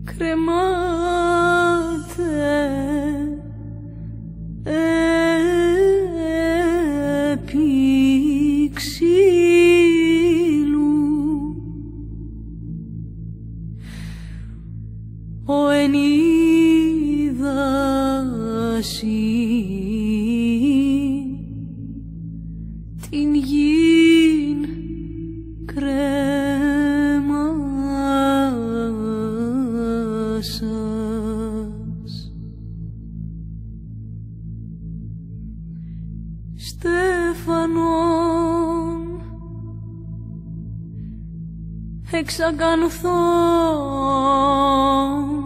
κρεμάται επί ξύλου ο ενίδαση την γην κρέμασας. Στέφανον εξαγανθών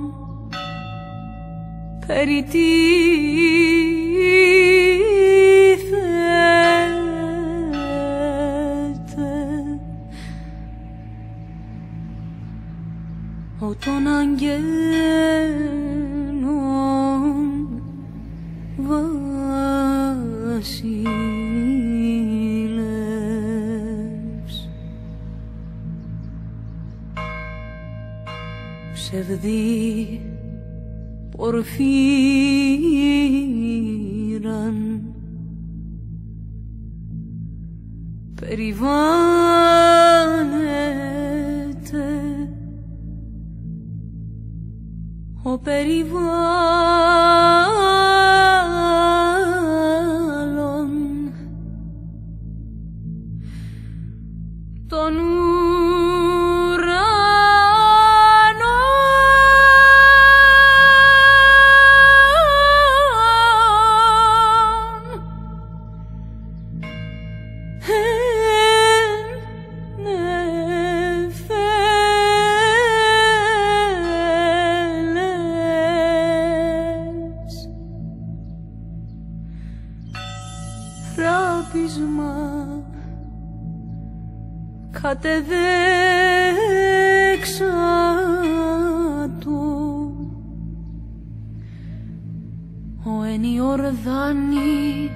περιτίθεται ο των αγγέλων βασίλευς. Ψευδή πορφύραν περιβάλλεται ο περιβάλλον τον ράπισμα κατεδέξατο ο εν Ιορδάνη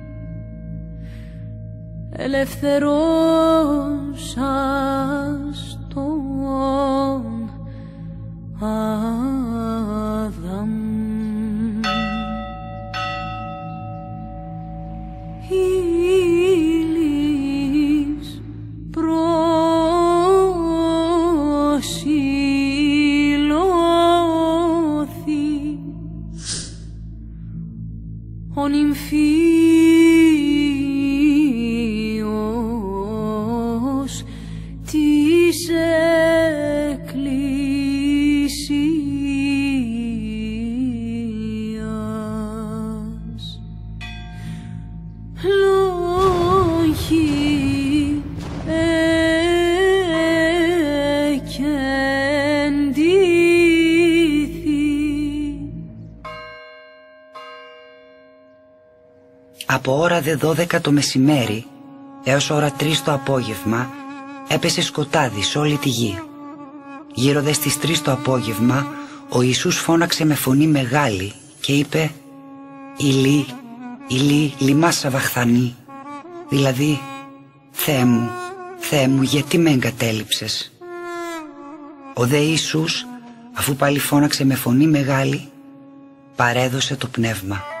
ελευθερός αστον Άδαμ. Ήλις προσιλώθη ο νυμφίος της Εκκλησίας. Λόγοι εκεντήθη. Από ώρα δε 12 το μεσημέρι έως ώρα 3 το απόγευμα έπεσε σκοτάδι σε όλη τη γη. Γύρω δε στις 3 το απόγευμα ο Ιησούς φώναξε με φωνή μεγάλη και είπε «Ηλί, Ηλί, λιμά σαβαχθανή», δηλαδή «Θεέ μου, Θεέ μου, γιατί με εγκατέλειψες?» Ο δε Ιησούς, αφού πάλι φώναξε με φωνή μεγάλη, παρέδωσε το πνεύμα.